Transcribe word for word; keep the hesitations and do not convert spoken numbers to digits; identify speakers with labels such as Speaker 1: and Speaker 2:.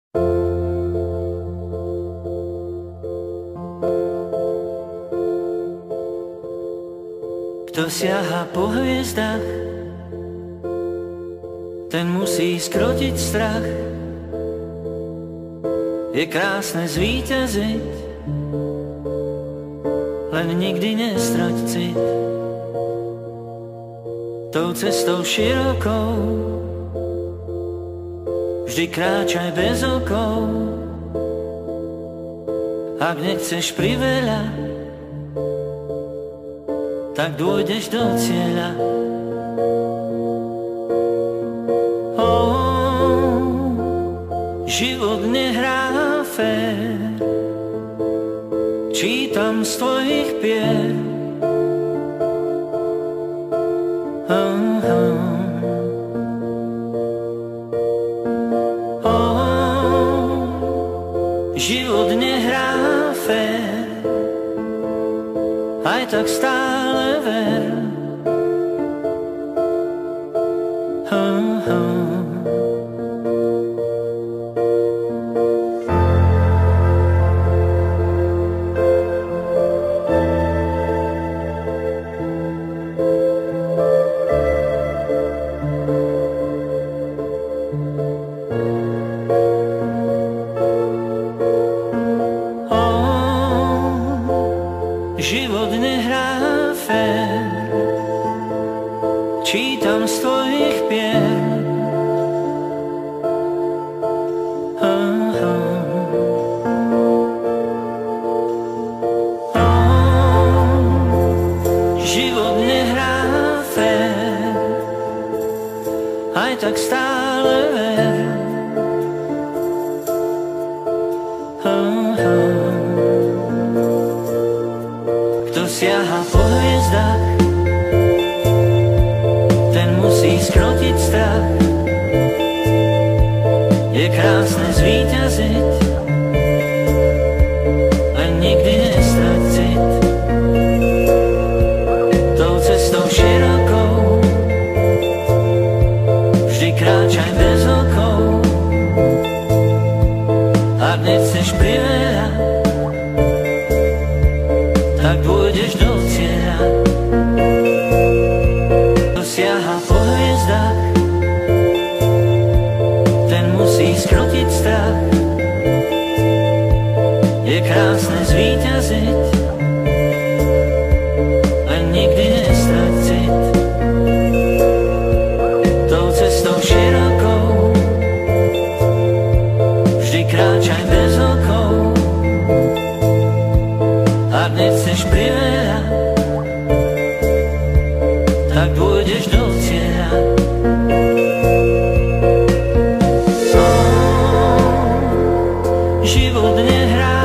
Speaker 1: Kto siaha po hviezdach, ten musí skrotiť strach. Je krásne zvíťaziť, len nikdy nestrať cit. Tou cestou širokou vždy kráčaj bez okov. Ak nechceš priveľa, tak dôjdeš do cieľa. Oh, život nehrá fér, čítam z tvojich pier. Oh, oh. Oh, život nehrá fér, aj tak stále ver. Oh, oh. Život nehrá fér, čítam z tvojich pier. Oh, oh. Oh, život nehrá fér, aj tak stále ver. Oh, oh. Kto siaha po hviezdach, ten musí skrotiť strach. Je krásne zvíťaziť, len nikdy nestrať cit. Tou cestou širokou vždy kráčaj bez okov. Ak nechceš priveľa, tak dôjdeš do cieľa. Kto siaha po hviezdach, ten musí skrotiť strach. Je krásne zvíťaziť, len nikdy nestrať cit. Tou cestou širokou vždy kráčaj bez okov. Ak nechceš priveľa, tak dôjdeš do cieľa. Oh, život nehrá